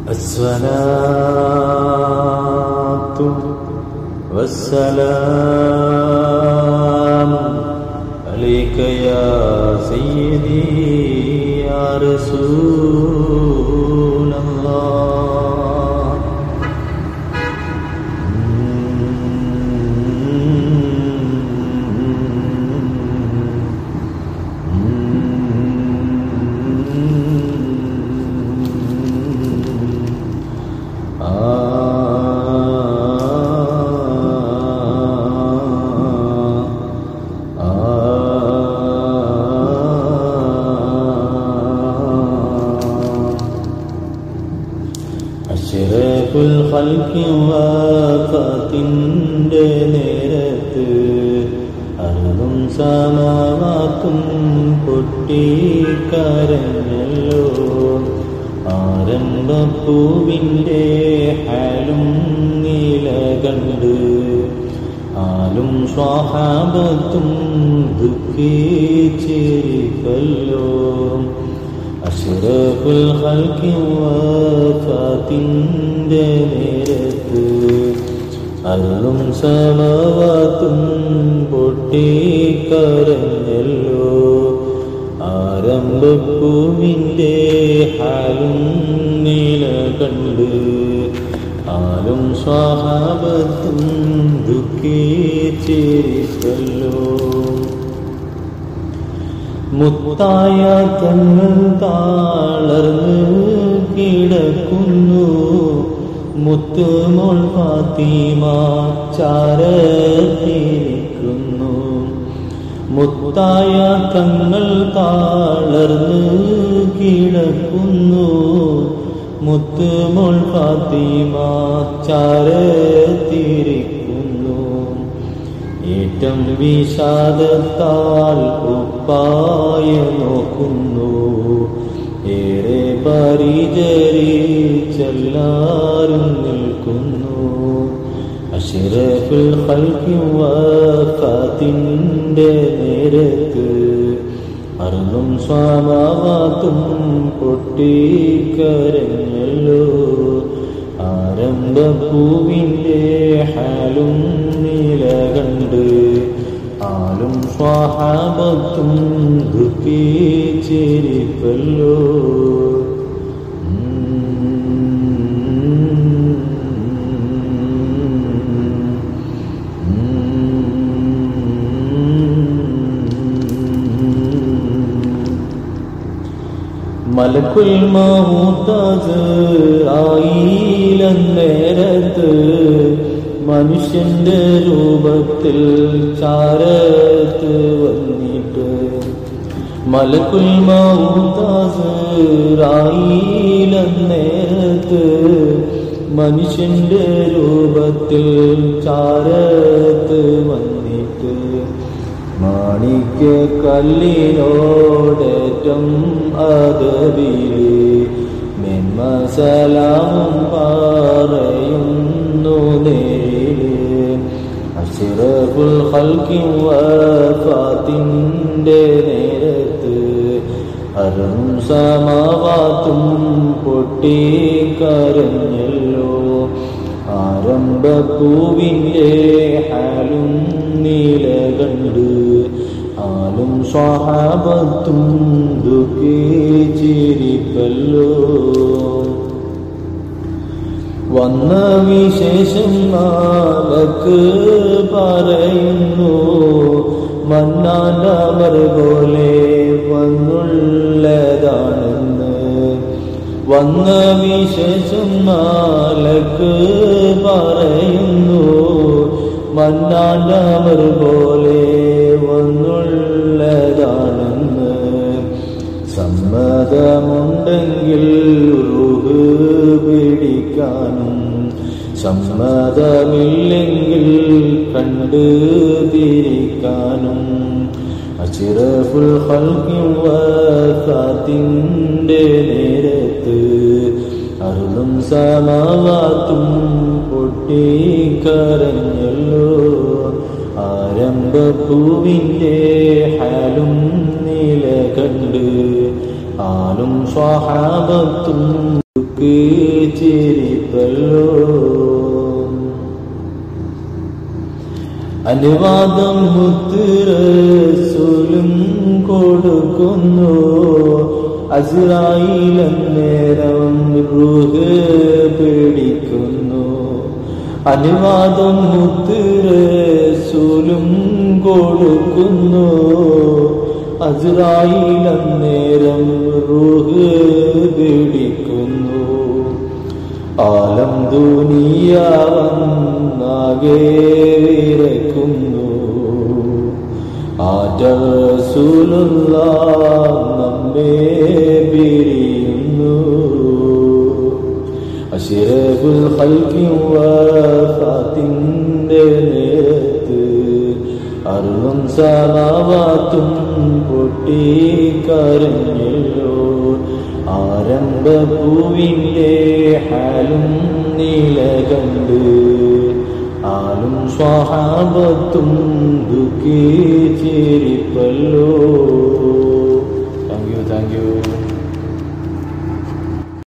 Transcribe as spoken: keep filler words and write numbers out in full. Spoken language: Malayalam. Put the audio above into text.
الصلاة والسلام عليك يا سيدي يا رسول الله. അഷ്റഫുൽ ഖൽഖി വഫാത്തിന്റെ നേരത്ത് അർളും സമാവാത്തും പൊട്ടിക്കരഞ്ഞല്ലോ. ആരംഭപ്പൂവിൻ്റെ ഹാലും നീല കണ്ട് ആലും സ്വഹാബത്തും ദുഃഖിച്ചിരിക്കല്ലോ. അഷ്റഫുൽ ഖൽഖി വഫാത്തിന്റെ നേരത്ത് അർളും സമാവാത്തും പൊട്ടിക്കരഞ്ഞല്ലോ. ആരംഭപ്പൂവിൻ്റെ ഹാലും നീല കണ്ട് ആലും സ്വഹാബത്തും ദുഃഖിച്ചിരിക്കല്ലോ. മുത്തായ തങ്ങൾ താളർന്ന് കിടക്കുന്നു. മുത്തുമോൾ ഫാത്തിമ ചാരത്തിരിക്കുന്നു. മുത്തായ തങ്ങൾ താളർന്ന് കിടക്കുന്നു. മുത്തുമോൾ ഫാത്തിമ ചാരത്തിരിക്കുന്നു. ഏറ്റം വിഷാദത്താൽ ഉപ്പായ നോക്കുന്നു. ഏറെ പരിചരിച്ചെല്ലാരും നിൽക്കുന്നു. അഷ്റഫുൽ ഖൽഖി വഫാത്തിന്റെ നേരത്ത് അർളും സമാവാത്തും പൊട്ടിക്കരഞ്ഞല്ലോ. ആരംഭപ്പൂവിൻ്റെ ഹാലും നീല കണ്ട് ആലും സ്വഹാബത്തും ദുഃഖിച്ചിരിക്കല്ലോ. മലക്കുൽ മൗത്ത് ആയിലന്നേരത്ത് മനുഷ്യന്റെ രൂപത്തിൽ ചാരത്ത് വന്നിട്ട്. മലക്കുൽ മൗത്ത് ആയിലന്നേരത്ത് മനുഷ്യന്റെ രൂപത്തിൽ ചാരത്ത് വന്നിട്ട്. മാണിക്യ കല്ലിനോടേറ്റം അതബില് മെന്മ സലാമും പറയുന്നു നേരില്. അഷ്റഫുൽ ഖൽഖി വഫാത്തിന്റെ നേരത്ത് അർളും സമാവാത്തും പൊട്ടിക്കരഞ്ഞല്ലോ. ആരംഭപ്പൂവിൻ്റെ ഹാലും നീല കണ്ട് ആലും സ്വഹാബത്തും ദുഃഖിച്ചിരിക്കല്ലോ. വന്ന വിശേഷം നാലക്ക് പറയുന്നു. മന്നാണ്ടവർ പോലെ വന്നുള്ളതാണെന്ന്. വന്ന വിശേഷം നാലക്ക് പറയുന്നു. മന്നാണ്ടവർ പോലെ വന്നുള്ളതാണെന്ന്. സമ്മതമുണ്ടെങ്കിൽ റൂഹ് പിടിക്കാനും സമ്മതമില്ലെങ്കിൽ കണ്ടു തിരിക്കാനും. അഷ്റഫുൽ ഖൽഖി വഫാത്തിന്റെ നേരത്ത് അർളും സമാവാത്തും പൊട്ടിക്കരഞ്ഞല്ലോ. ആരംഭപ്പൂവിൻ്റെ ഹാലും നീല കണ്ട് ആലും സ്വഹാബത്തും ചിരിപ്പല്ലോ. അനുവാദം മുത്ത് റസൂലും കൊടുക്കുന്നു. അസ്രായീൽ അന്നേരം റൂഹ് പിടിക്കുന്നു. അനുവാദം മുത്ത് റസൂലും കൊടുക്കുന്നു. അസ്രായീൽ അന്നേരം റൂഹ് പിടിക്കുന്നു. ആലം ദുനിയാവന്നാകെ വിറക്കുന്നു. ആറ്റൽ റസൂലുള്ളാഹ് നമ്മെ പിരിയുന്നു. അശ്റഫുൽ ഖൽഖി വഫാത്തിന്റെ നേരത്ത് അർളും സമാവാത്തും പൊട്ടിക്കരഞ്ഞല്ലോ. ആരംഭപ്പൂവിൻ്റെ ഹാലും നീല കണ്ട് ആലും സ്വഹാബത്തും ദുഃഖിച്ചിരിപ്പല്ലോ.